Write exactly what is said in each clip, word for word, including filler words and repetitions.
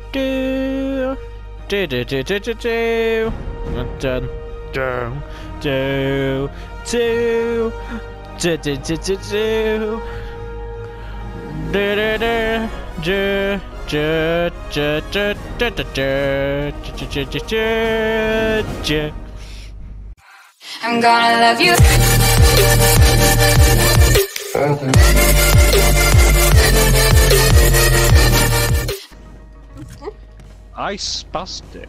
do do do do do do do dun dun do do do do do do do do do do do do do. I'm gonna love you. I spastic.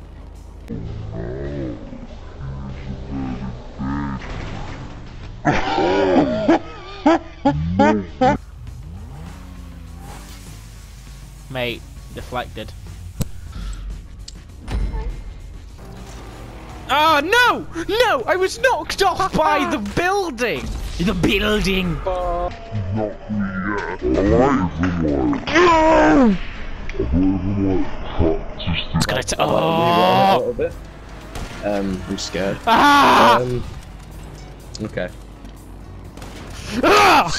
Mate, deflected. Oh no! No! I was knocked off by the building! The building! It's gonna t- oh! A little bit. Um, I'm scared. Ah! Um, okay. Ah!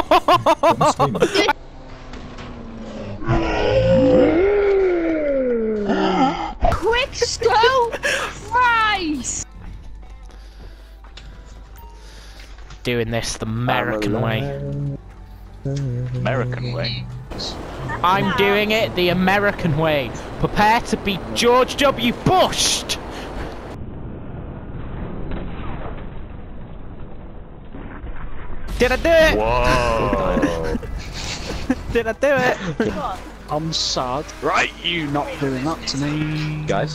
Quick scope! Christ! Doing this the American way. American way. I'm doing it the American way. Prepare to be George W. Bush! Did I do it? Whoa. Did I do it? I'm sad. Right, you not doing that to me. Guys?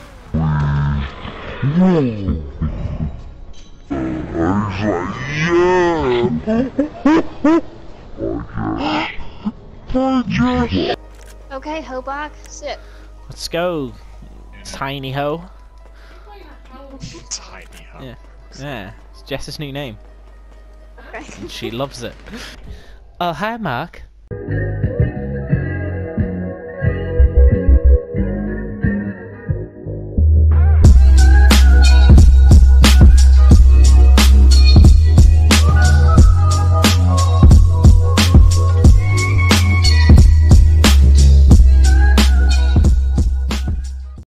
Okay, Hobart, sit. Let's go, Tiny Ho. Tiny hoe. Yeah, yeah. It's Jess's new name. Okay. And she loves it. Oh, hi, Mark.